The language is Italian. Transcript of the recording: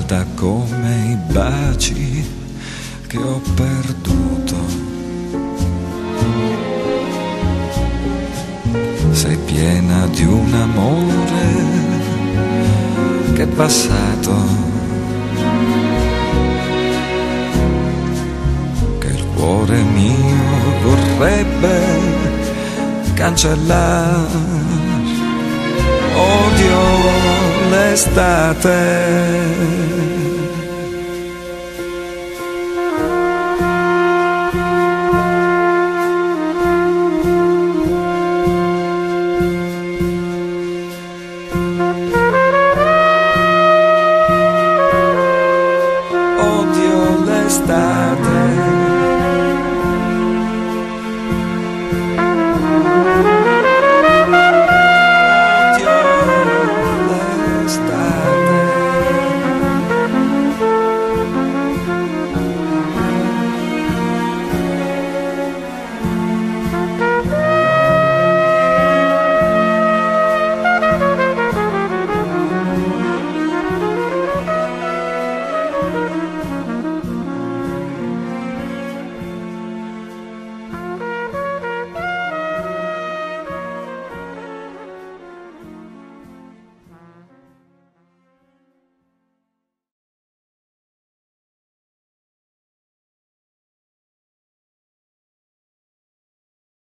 volta come i baci che ho perduto. Sei piena di un amore che è passato, che il cuore mio vorrebbe cancellare. Odio l'estate,